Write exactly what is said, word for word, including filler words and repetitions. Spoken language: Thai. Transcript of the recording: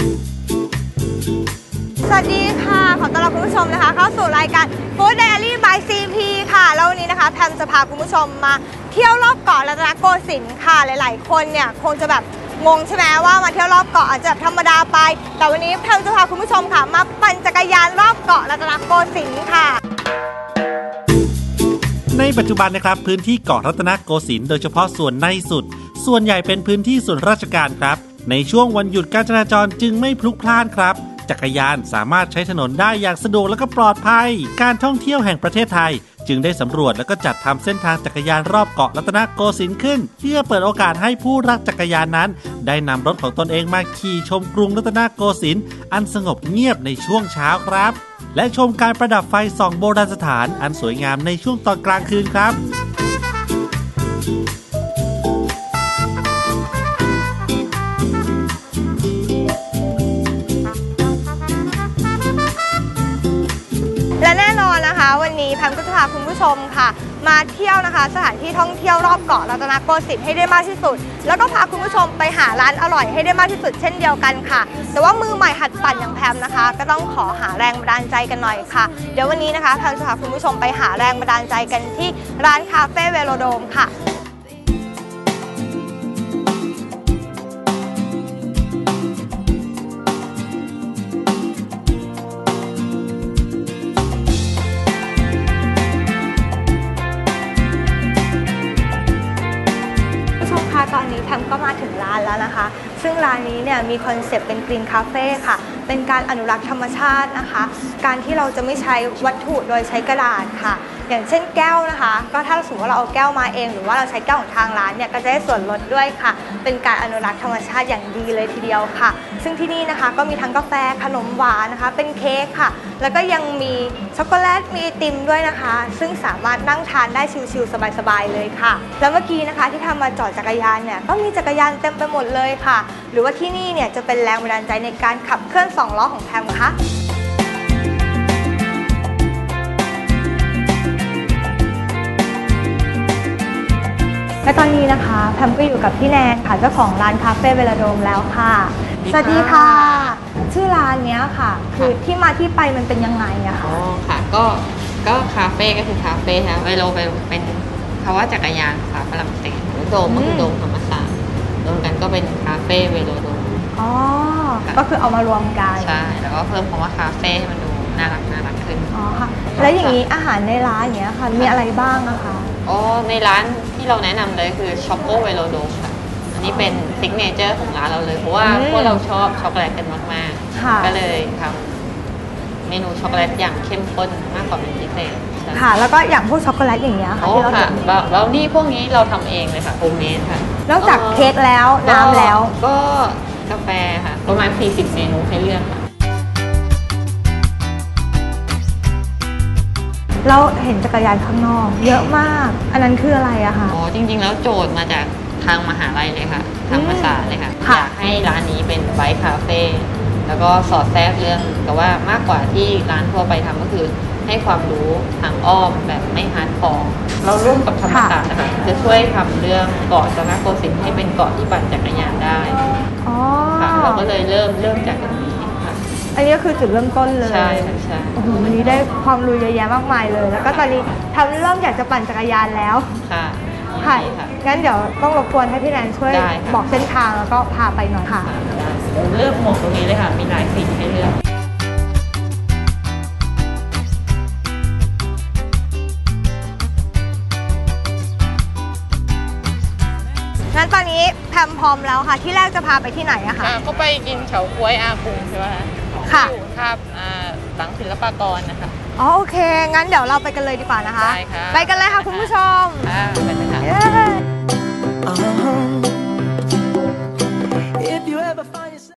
สวัสดีค่ะขอต้อนรับคุณผู้ชมนะคะเข้าสู่รายการ Food Diary by ซี พี ค่ะแล้ววันนี้นะคะแพมจะพาคุณผู้ชมมาเที่ยวรอบเกาะรัตนโกสินทร์ค่ะหลายๆคนเนี่ยคงจะแบบงงใช่ไหมว่ามาเที่ยวรอบเกาะอาจจะธรรมดาไปแต่วันนี้แพมจะพาคุณผู้ชมค่ะมาปั่นจักรยานรอบเกาะรัตนโกสินทร์ค่ะในปัจจุบันนะครับพื้นที่เกาะรัตนโกสินทร์โดยเฉพาะส่วนในสุดส่วนใหญ่เป็นพื้นที่ส่วนราชการครับในช่วงวันหยุดการจราจรจึงไม่พลุกพล่านครับจักรยานสามารถใช้ถนนได้อย่างสะดวกและก็ปลอดภัยการท่องเที่ยวแห่งประเทศไทยจึงได้สำรวจและก็จัดทำเส้นทางจักรยานรอบเกาะรัตนโกสินทร์ขึ้นเพื่อเปิดโอกาสให้ผู้รักจักรยานนั้นได้นำรถของตนเองมาขี่ชมกรุงรัตนโกสินทร์อันสงบเงียบในช่วงเช้าครับและชมการประดับไฟส่องโบราณสถานอันสวยงามในช่วงตอนกลางคืนครับและแน่นอนนะคะวันนี้แพมก็จะพาคุณผู้ชมค่ะมาเที่ยวนะคะสถานที่ท่องเที่ยวรอบเกาะรัตนโกสินทร์ให้ได้มากที่สุดแล้วก็พาคุณผู้ชมไปหาร้านอร่อยให้ได้มากที่สุดเช่นเดียวกันค่ะแต่ว่ามือใหม่หัดปั่นอย่างแพมนะคะก็ต้องขอหาแรงบันดาลใจกันหน่อยค่ะเดี๋ยววันนี้นะคะแพมจะพาคุณผู้ชมไปหาแรงบันดาลใจกันที่ร้านคาเฟ่เวโลโดมค่ะตอนนี้แพมก็มาถึงร้านแล้วนะคะซึ่งร้านนี้เนี่ยมีคอนเซปต์เป็นกรีนคาเฟ่ค่ะเป็นการอนุรักษ์ธรรมชาตินะคะการที่เราจะไม่ใช้วัตถุโดยใช้กระดาษค่ะอย่างเช่นแก้วนะคะก็ถ้าสมมติว่าเราเอาแก้วมาเองหรือว่าเราใช้แก้วของทางร้านเนี่ยก็จะได้ส่วนลดด้วยค่ะเป็นการอนุรักษ์ธรรมชาติอย่างดีเลยทีเดียวค่ะซึ่งที่นี่นะคะก็มีทั้งกาแฟขนมหวานนะคะเป็นเค้กค่ะแล้วก็ยังมีช็อกโกแลตมีไอติมด้วยนะคะซึ่งสามารถนั่งทานได้ชิลๆสบายๆเลยค่ะแล้วเมื่อกี้นะคะที่ทำมาจอดจักรยานเนี่ยก็มีจักรยานเต็มไปหมดเลยค่ะหรือว่าที่นี่เนี่ยจะเป็นแรงบันดาลใจในการขับเคลื่อนสองล้อของแพมค่ะและตอนนี้นะคะแพมก็อยู่กับพี่แนนค่ะเจ้าของร้านคาเฟ่เวลาโดมแล้วค่ะสวัสดีค่ะชื่อร้านเนี้ยค่ะคือที่มาที่ไปมันเป็นยังไงอะคะอ๋อค่ะก็ก็คาเฟ่ก็คือคาเฟ่นะเวโลเป็นคำว่าจักรยานภาษาฝรั่งเศสโดมก็คือโดมธรรมศาสตร์รวมกันก็เป็นคาเฟ่เวโลโดมอ๋อก็คือเอามารวมกันใช่แล้วก็เพิ่มคำว่าคาเฟ่ให้มันดูน่ารักน่ารักขึ้นอ๋อค่ะแล้วอย่างนี้อาหารในร้านเนี้ยค่ะมีอะไรบ้างนะคะอ๋อในร้านที่เราแนะนำเลยคือช็อกโกเวโลโดมค่ะอันนี้เป็นซิกเนเจอร์ของร้านเราเลยเพราะว่าพวกเราชอบช็อกโกแลตกันมากๆก็เลยทำเมนูช็อกโกแลตอย่างเข้มข้นมากกว่าเป็นพิเศษค่ะแล้วก็อย่างพวกช็อกโกแลตอย่างเงี้ยค่ะที่เราทำแล้วนี่พวกนี้เราทำเองเลยค่ะโฮมเมดค่ะนอกจากเค้กแล้วน้ำแล้วก็กาแฟค่ะประมาณสี่สิบเมนูให้เลือกค่ะเราเห็นจักรยานข้างนอกเยอะมากอันนั้นคืออะไรอะคะอ๋อจริงๆแล้วโจทย์มาจากทางมหาลัยเลยค่ะทางภาษาเลยค่ะอยากให้ร้านนี้เป็นไบค์คาเฟ่แล้วก็สอดแทรกเรื่องแต่ว่ามากกว่าที่ร้านทั่วไปทำก็คือให้ความรู้ทางอ้อมแบบไม่ฮาร์ดคอร์เราร่วมกับธรรมศาสตร์นะคะจะช่วยทำเรื่องเกาะรัตนโกสินทร์ให้เป็นเกาะที่ปั่นจักรยานได้ค่ะเราก็เลยเริ่มเริ่มจากตรงนี้ค่ะอันนี้ก็คือจุดเริ่มต้นเลยใช่ใช่โอ้โหวันนี้ได้ความรู้เยอะแยะมากมายเลยแล้วก็ตอนนี้ทำเริ่มอยากจะปั่นจักรยานแล้วค่ะค่ะงั้นเดี๋ยวต้องรบกวนให้พี่แนนช่วยบอกเส้นทางแล้วก็พาไปหน่อยค่ะเลือกหมวกตรงนี้เลยค่ะมีหลายสีให้เลือกงั้นตอนนี้แพมพร้อมแล้วค่ะที่แรกจะพาไปที่ไหนอะคะก็ไปกินเฉาก๊วยอากุงใช่ไหมค่ะครับหลังศิลปากรนะคะอ๋อโอเคงั้นเดี๋ยวเราไปกันเลยดีกว่านะคะได้ค่ะไปกันเลยค่ะคุณผู้ชมไปเลยค่ะ